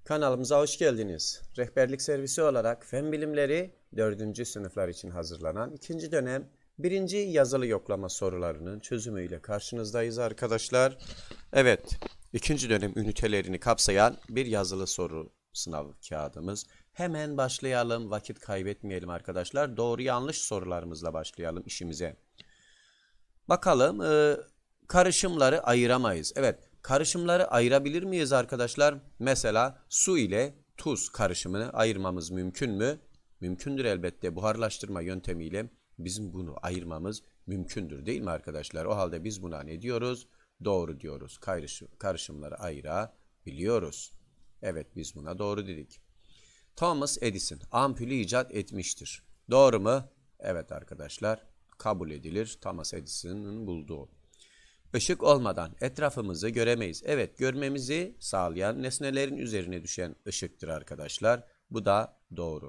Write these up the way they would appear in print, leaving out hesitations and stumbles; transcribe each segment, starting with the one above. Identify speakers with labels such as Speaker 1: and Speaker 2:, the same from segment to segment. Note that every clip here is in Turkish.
Speaker 1: Kanalımıza hoş geldiniz. Rehberlik servisi olarak fen bilimleri 4. sınıflar için hazırlanan 2. dönem 1. yazılı yoklama sorularının çözümüyle karşınızdayız arkadaşlar. Evet, 2. dönem ünitelerini kapsayan bir yazılı soru sınav kağıdımız. Hemen başlayalım, vakit kaybetmeyelim arkadaşlar. Doğru yanlış sorularımızla başlayalım işimize. Bakalım, karışımları ayıramayız. Evet. Karışımları ayırabilir miyiz arkadaşlar? Mesela su ile tuz karışımını ayırmamız mümkün mü? Mümkündür elbette. Buharlaştırma yöntemiyle bizim bunu ayırmamız mümkündür değil mi arkadaşlar? O halde biz buna ne diyoruz? Doğru diyoruz. Karışımları ayırabiliyoruz. Evet, biz buna doğru dedik. Thomas Edison ampulü icat etmiştir. Doğru mu? Evet arkadaşlar, kabul edilir. Thomas Edison'ın bulduğu. Işık olmadan etrafımızı göremeyiz. Evet, görmemizi sağlayan nesnelerin üzerine düşen ışıktır arkadaşlar. Bu da doğru.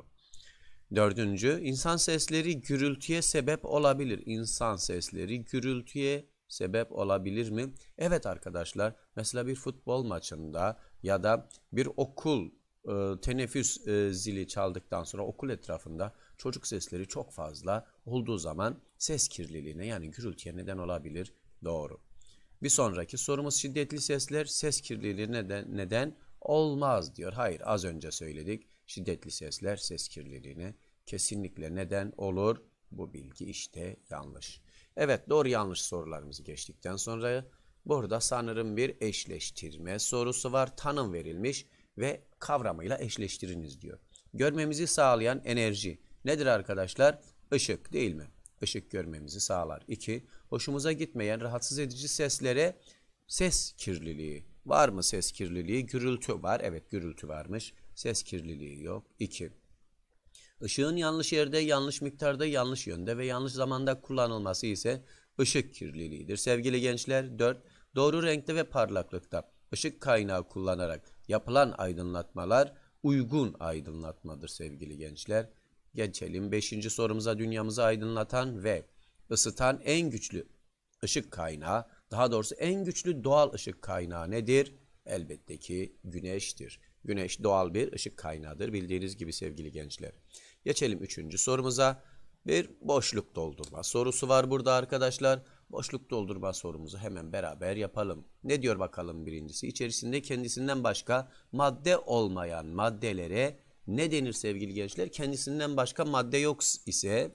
Speaker 1: 4. İnsan sesleri gürültüye sebep olabilir. İnsan sesleri gürültüye sebep olabilir mi? Evet arkadaşlar. Mesela bir futbol maçında ya da bir okul teneffüs zili çaldıktan sonra okul etrafında çocuk sesleri çok fazla olduğu zaman ses kirliliğine yani gürültüye neden olabilir. Doğru. Bir sonraki sorumuz şiddetli sesler ses kirliliği neden olmaz diyor. Hayır, az önce söyledik. Şiddetli sesler ses kirliliğine kesinlikle neden olur. Bu bilgi işte yanlış. Evet, doğru yanlış sorularımızı geçtikten sonra burada sanırım bir eşleştirme sorusu var. Tanım verilmiş ve kavramıyla eşleştiriniz diyor. Görmemizi sağlayan enerji nedir arkadaşlar? Işık değil mi? Işık görmemizi sağlar. 2. Hoşumuza gitmeyen rahatsız edici seslere ses kirliliği. Var mı ses kirliliği? Gürültü var. Evet, gürültü varmış. Ses kirliliği yok. 2. Işığın yanlış yerde, yanlış miktarda, yanlış yönde ve yanlış zamanda kullanılması ise ışık kirliliğidir. Sevgili gençler, 4. Doğru renkte ve parlaklıkta ışık kaynağı kullanarak yapılan aydınlatmalar uygun aydınlatmadır sevgili gençler. Geçelim 5. sorumuza. Dünyamızı aydınlatan ve ısıtan en güçlü ışık kaynağı, daha doğrusu en güçlü doğal ışık kaynağı nedir? Elbette ki güneştir. Güneş doğal bir ışık kaynağıdır bildiğiniz gibi sevgili gençler. Geçelim 3. sorumuza. Bir boşluk doldurma sorusu var burada arkadaşlar. Boşluk doldurma sorumuzu hemen beraber yapalım. Ne diyor bakalım birincisi? İçerisinde kendisinden başka madde olmayan maddelere ne denir sevgili gençler? Kendisinden başka madde yok ise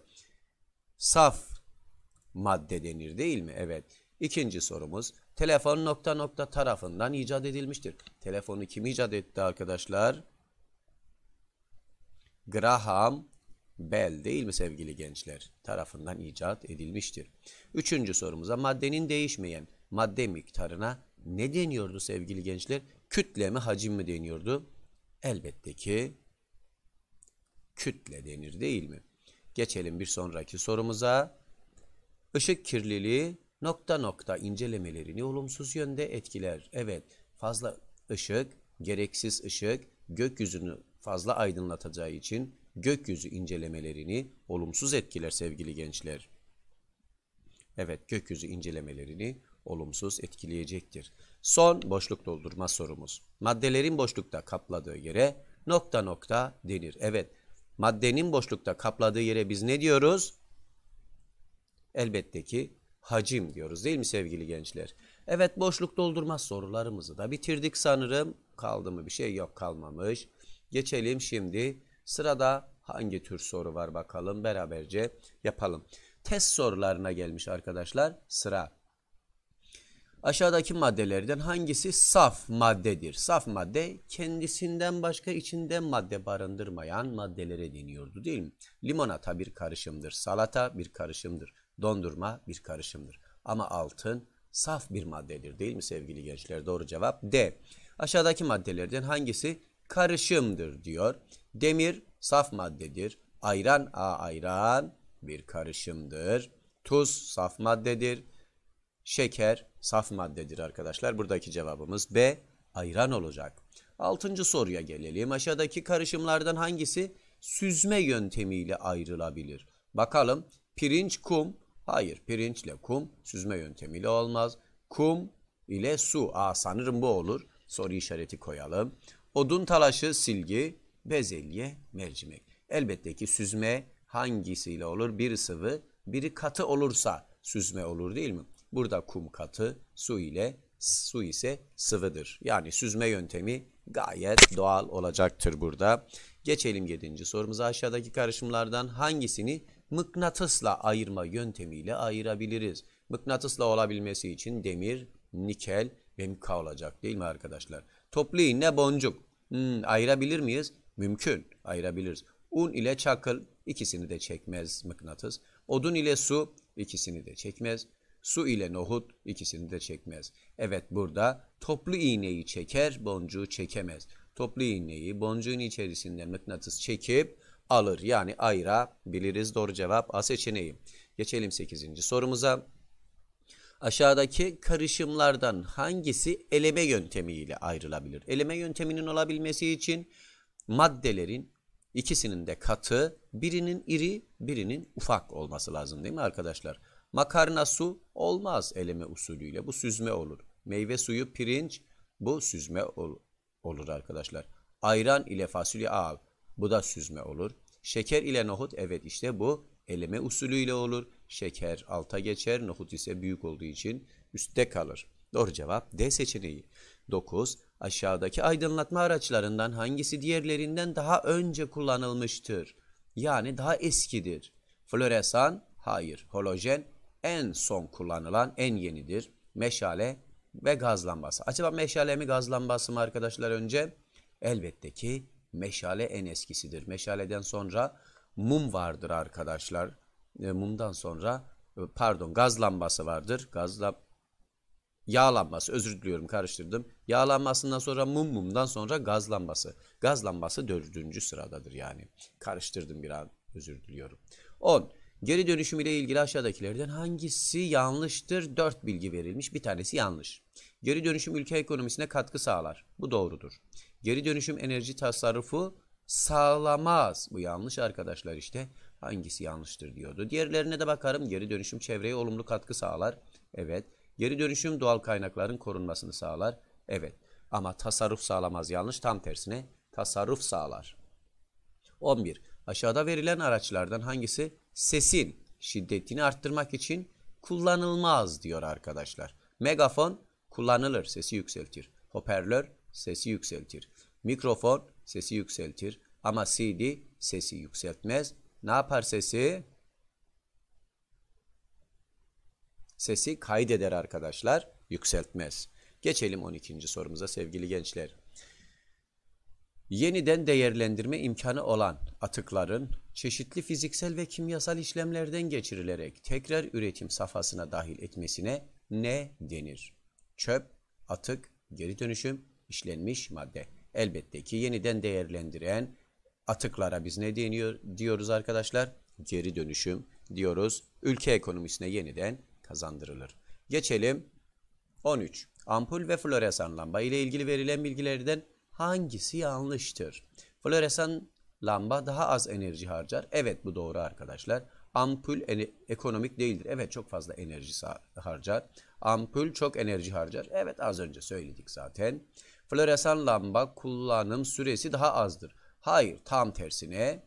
Speaker 1: saf madde denir değil mi? Evet. 2. sorumuz. Telefon ... tarafından icat edilmiştir. Telefonu kim icat etti arkadaşlar? Graham Bell değil mi sevgili gençler? Tarafından icat edilmiştir. 3. sorumuza. Maddenin değişmeyen madde miktarına ne deniyordu sevgili gençler? Kütle mi, hacim mi deniyordu? Elbette ki kütle denir değil mi? Geçelim bir sonraki sorumuza. Işık kirliliği ... incelemelerini olumsuz yönde etkiler. Evet, fazla ışık, gereksiz ışık gökyüzünü fazla aydınlatacağı için gökyüzü incelemelerini olumsuz etkiler sevgili gençler. Evet, gökyüzü incelemelerini olumsuz etkileyecektir. Son boşluk doldurma sorumuz. Maddelerin boşlukta kapladığı yere ... denir. Evet, maddenin boşlukta kapladığı yere biz ne diyoruz? Elbette ki hacim diyoruz değil mi sevgili gençler? Evet, boşluk doldurma sorularımızı da bitirdik sanırım. Kaldı mı bir şey? Yok, kalmamış. Geçelim şimdi. Sırada hangi tür soru var bakalım, beraberce yapalım. Test sorularına gelmiş arkadaşlar sıra. Aşağıdaki maddelerden hangisi saf maddedir? Saf madde kendisinden başka içinde madde barındırmayan maddelere deniyordu değil mi? Limonata bir karışımdır. Salata bir karışımdır. Dondurma bir karışımdır. Ama altın saf bir maddedir değil mi sevgili gençler? Doğru cevap D. Aşağıdaki maddelerden hangisi karışımdır diyor. Demir saf maddedir. Ayran bir karışımdır. Tuz saf maddedir. Şeker saf maddedir arkadaşlar. Buradaki cevabımız B. Ayran olacak. 6. soruya gelelim. Aşağıdaki karışımlardan hangisi süzme yöntemiyle ayrılabilir? Bakalım. Pirinç, kum. Hayır, pirinçle kum süzme yöntemiyle olmaz. Kum ile su. Sanırım bu olur. Soru işareti koyalım. Odun talaşı, silgi, bezelye, mercimek. Elbette ki süzme hangisiyle olur? Biri sıvı, biri katı olursa süzme olur değil mi? Burada kum katı, su ise sıvıdır. Yani süzme yöntemi gayet doğal olacaktır burada. Geçelim 7. sorumuza. Aşağıdaki karışımlardan hangisini mıknatısla ayırma yöntemiyle ayırabiliriz? Mıknatısla olabilmesi için demir, nikel ve mika olacak değil mi arkadaşlar? Toplu iğne, boncuk. Ayırabilir miyiz? Mümkün. Ayırabiliriz. Un ile çakıl, ikisini de çekmez mıknatıs. Odun ile su, ikisini de çekmez. Su ile nohut, ikisini de çekmez. Evet, burada toplu iğneyi çeker, boncuğu çekemez. Toplu iğneyi boncuğun içerisinde mıknatıs çekip alır. Yani ayırabiliriz. Doğru cevap A seçeneği. Geçelim 8. sorumuza. Aşağıdaki karışımlardan hangisi eleme yöntemiyle ayrılabilir? Eleme yönteminin olabilmesi için maddelerin ikisinin de katı, birinin iri, birinin ufak olması lazım değil mi arkadaşlar? Makarna su olmaz eleme usulüyle. Bu süzme olur. Meyve suyu, pirinç, bu süzme olur arkadaşlar. Ayran ile fasulye al. Bu da süzme olur. Şeker ile nohut, evet işte bu eleme usulüyle olur. Şeker alta geçer, nohut ise büyük olduğu için üstte kalır. Doğru cevap D seçeneği. 9. Aşağıdaki aydınlatma araçlarından hangisi diğerlerinden daha önce kullanılmıştır? Yani daha eskidir. Floresan, hayır. Halojen, en son kullanılan, en yenidir. Meşale ve gaz lambası. Acaba meşale mi, gaz lambası mı arkadaşlar önce? Elbette ki meşale en eskisidir. Meşaleden sonra mum vardır arkadaşlar. Mumdan sonra gaz lambası vardır. Yağ lambası, özür diliyorum, karıştırdım. Yağ lambasından sonra mumdan sonra gaz lambası. Gaz lambası 4. sıradadır yani. Karıştırdım bir an, özür diliyorum. 10. Geri dönüşüm ile ilgili aşağıdakilerden hangisi yanlıştır? 4 bilgi verilmiş, bir tanesi yanlış. Geri dönüşüm ülke ekonomisine katkı sağlar. Bu doğrudur. Geri dönüşüm enerji tasarrufu sağlamaz. Bu yanlış arkadaşlar işte. Hangisi yanlıştır diyordu. Diğerlerine de bakarım. Geri dönüşüm çevreye olumlu katkı sağlar. Evet. Geri dönüşüm doğal kaynakların korunmasını sağlar. Evet. Ama tasarruf sağlamaz. Yanlış. Tam tersine tasarruf sağlar. 11. Aşağıda verilen araçlardan hangisi sesin şiddetini arttırmak için kullanılmaz diyor arkadaşlar. Megafon kullanılır, sesi yükseltir. Hoparlör sesi yükseltir. Mikrofon sesi yükseltir. Ama CD sesi yükseltmez. Ne yapar sesi? Sesi kaydeder arkadaşlar, yükseltmez. Geçelim 12. sorumuza sevgili gençler. Yeniden değerlendirme imkanı olan atıkların çeşitli fiziksel ve kimyasal işlemlerden geçirilerek tekrar üretim safhasına dahil etmesine ne denir? Çöp, atık, geri dönüşüm, işlenmiş madde. Elbette ki yeniden değerlendiren atıklara biz ne diyoruz arkadaşlar? Geri dönüşüm diyoruz. Ülke ekonomisine yeniden kazandırılır. Geçelim 13. Ampul ve floresan lamba ile ilgili verilen bilgilerden hangisi yanlıştır? Floresan lamba daha az enerji harcar. Evet, bu doğru arkadaşlar. Ampul ekonomik değildir. Evet, çok fazla enerji harcar. Ampul çok enerji harcar. Evet, az önce söyledik zaten. Floresan lamba kullanım süresi daha azdır. Hayır, tam tersine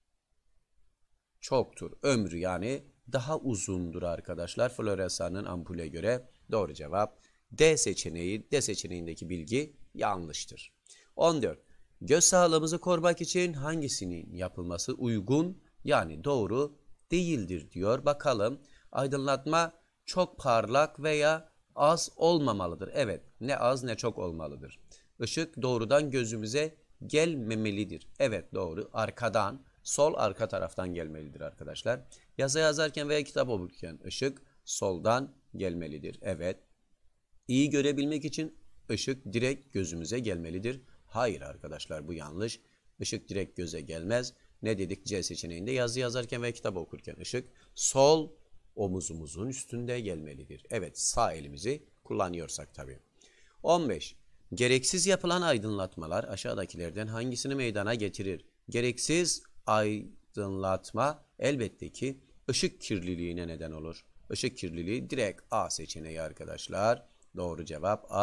Speaker 1: çoktur. Ömrü yani daha uzundur arkadaşlar floresanın ampule göre. Doğru cevap D seçeneği. D seçeneğindeki bilgi yanlıştır. 14. Göz sağlığımızı korumak için hangisinin yapılması uygun yani doğru değildir diyor. Bakalım, aydınlatma çok parlak veya az olmamalıdır. Evet, ne az ne çok olmalıdır. Işık doğrudan gözümüze gelmemelidir. Evet, doğru. Arkadan, sol arka taraftan gelmelidir arkadaşlar. Yazı yazarken veya kitap okurken ışık soldan gelmelidir. Evet. İyi görebilmek için ışık direkt gözümüze gelmelidir. Hayır arkadaşlar, bu yanlış. Işık direkt göze gelmez. Ne dedik C seçeneğinde? Yazı yazarken veya kitap okurken ışık sol omuzumuzun üstünde gelmelidir. Evet, sağ elimizi kullanıyorsak tabii. 15. Gereksiz yapılan aydınlatmalar aşağıdakilerden hangisini meydana getirir? Gereksiz aydınlatma elbette ki ışık kirliliğine neden olur. Işık kirliliği direkt A seçeneği arkadaşlar. Doğru cevap A.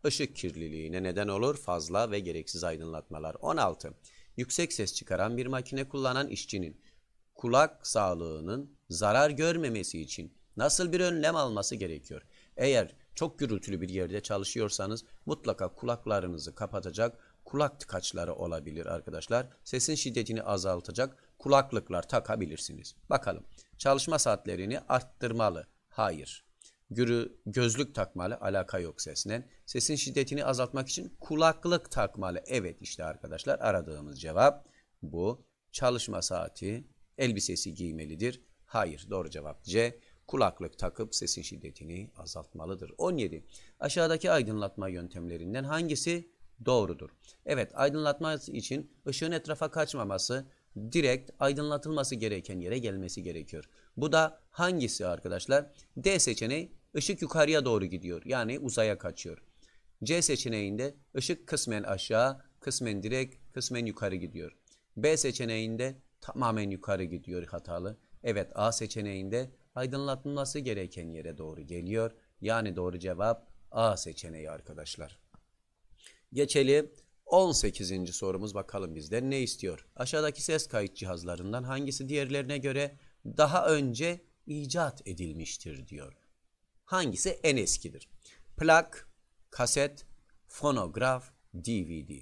Speaker 1: ışık kirliliğine neden olur. Fazla ve gereksiz aydınlatmalar. 16. Yüksek ses çıkaran bir makine kullanan işçinin kulak sağlığının zarar görmemesi için nasıl bir önlem alması gerekiyor? Eğer çok gürültülü bir yerde çalışıyorsanız mutlaka kulaklarınızı kapatacak kulak tıkaçları olabilir arkadaşlar. Sesin şiddetini azaltacak kulaklıklar takabilirsiniz. Bakalım. Çalışma saatlerini arttırmalı. Hayır. Gözlük takmalı. Alaka yok sesle. Sesin şiddetini azaltmak için kulaklık takmalı. Evet işte arkadaşlar aradığımız cevap bu. Çalışma saati elbisesi giymelidir. Hayır. Doğru cevap C. Kulaklık takıp sesin şiddetini azaltmalıdır. 17. Aşağıdaki aydınlatma yöntemlerinden hangisi doğrudur? Evet, aydınlatma için ışığın etrafa kaçmaması, direkt aydınlatılması gereken yere gelmesi gerekiyor. Bu da hangisi arkadaşlar? D seçeneği ışık yukarıya doğru gidiyor. Yani uzaya kaçıyor. C seçeneğinde ışık kısmen aşağı, kısmen direkt, kısmen yukarı gidiyor. B seçeneğinde tamamen yukarı gidiyor, hatalı. Evet, A seçeneğinde aydınlatılması gereken yere doğru geliyor. Yani doğru cevap A seçeneği arkadaşlar. Geçelim 18. sorumuz, bakalım bizden ne istiyor? Aşağıdaki ses kayıt cihazlarından hangisi diğerlerine göre daha önce icat edilmiştir diyor. Hangisi en eskidir? Plak, kaset, fonograf, DVD.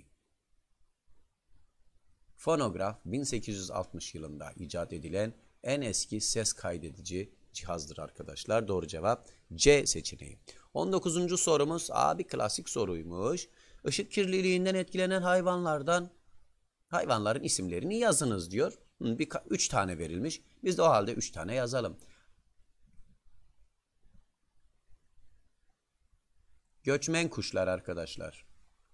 Speaker 1: Fonograf 1860 yılında icat edilen en eski ses kaydedici cihazdır arkadaşlar. Doğru cevap C seçeneği. 19. sorumuz bir klasik soruymuş. Işık kirliliğinden etkilenen hayvanların isimlerini yazınız diyor. 3 tane verilmiş. Biz de o halde 3 tane yazalım. Göçmen kuşlar arkadaşlar.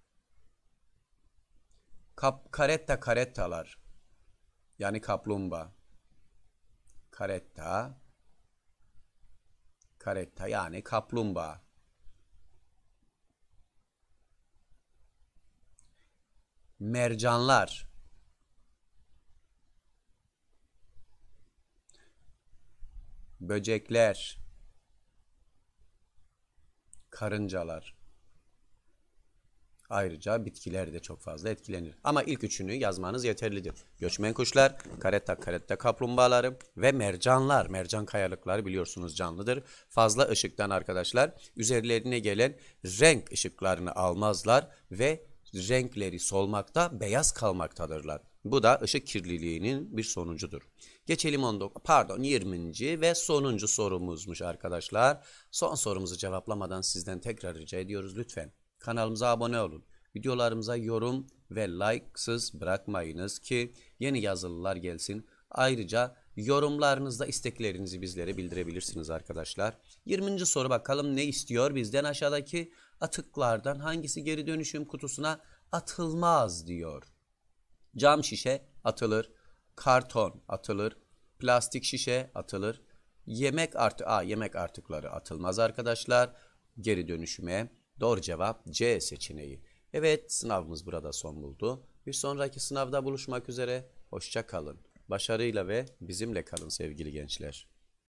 Speaker 1: Karettalar. Yani kaplumbağa. Karetta yani kaplumbağa. Mercanlar. Böcekler. Karıncalar. Ayrıca bitkiler de çok fazla etkilenir. Ama ilk üçünü yazmanız yeterlidir. Göçmen kuşlar, karetta kaplumbağaları ve mercanlar. Mercan kayalıkları biliyorsunuz canlıdır. Fazla ışıktan arkadaşlar üzerlerine gelen renk ışıklarını almazlar ve renkleri solmakta, beyaz kalmaktadırlar. Bu da ışık kirliliğinin bir sonucudur. Geçelim 20. ve sonuncu sorumuzmuş arkadaşlar. Son sorumuzu cevaplamadan sizden tekrar rica ediyoruz lütfen. Kanalımıza abone olun. Videolarımıza yorum ve like'sız bırakmayınız ki yeni yazılılar gelsin. Ayrıca yorumlarınızda isteklerinizi bizlere bildirebilirsiniz arkadaşlar. 20. soru, bakalım ne istiyor bizden? Aşağıdaki atıklardan hangisi geri dönüşüm kutusuna atılmaz diyor. Cam şişe atılır, karton atılır, plastik şişe atılır. Yemek artıkları atılmaz arkadaşlar geri dönüşüme. Doğru cevap C seçeneği. Evet, sınavımız burada son buldu. Bir sonraki sınavda buluşmak üzere. Hoşça kalın. Başarıyla ve bizimle kalın sevgili gençler.